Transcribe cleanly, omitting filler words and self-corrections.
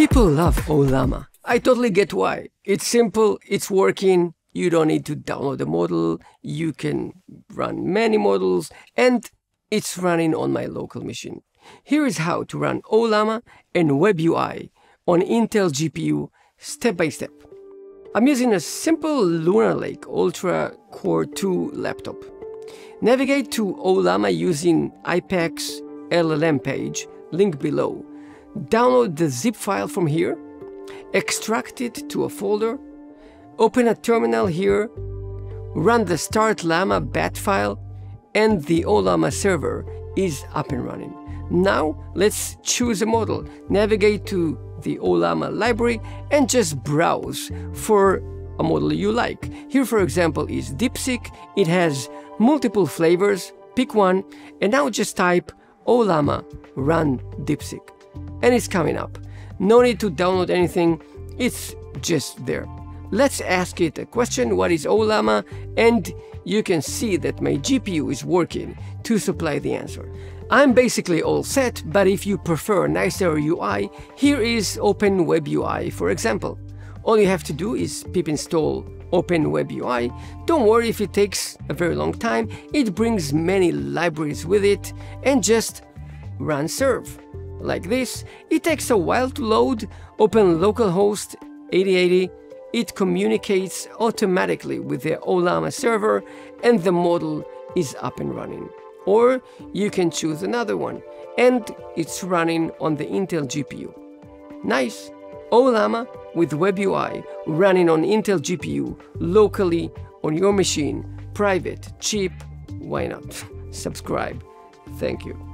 People love Ollama. I totally get why. It's simple, it's working, you don't need to download the model, you can run many models, and it's running on my local machine. Here is how to run Ollama and Web-UI on Intel GPU step by step. I'm using a simple Lunar Lake Ultra Core 2 laptop. Navigate to Ollama using IPEX LLM page, link below. Download the zip file from here, extract it to a folder, open a terminal here, run the start llama bat file, and the Ollama server is up and running. Now let's choose a model, navigate to the Ollama library and just browse for a model you like. Here, for example, is DeepSeek. It has multiple flavors. Pick one, and now just type Ollama run DeepSeek. And it's coming up. No need to download anything, it's just there. Let's ask it a question, what is Ollama? And you can see that my GPU is working to supply the answer. I'm basically all set, but if you prefer a nicer UI, here is Open Web-UI, for example. All you have to do is pip install Open Web-UI. Don't worry if it takes a very long time, it brings many libraries with it, and just run serve. Like this, it takes a while to load, open localhost 8080, it communicates automatically with the Ollama server, and the model is up and running. Or you can choose another one, and it's running on the Intel GPU. Nice! Ollama with Web-UI running on Intel GPU, locally on your machine, private, cheap, why not? Subscribe. Thank you.